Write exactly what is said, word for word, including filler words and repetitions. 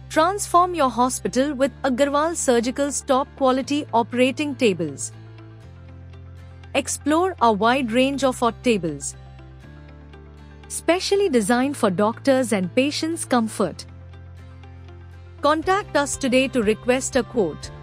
Transform your hospital with Aggarwal Surgical's top-quality operating tables. Explore a wide range of hot tables, specially designed for doctors' and patients' comfort. Contact us today to request a quote.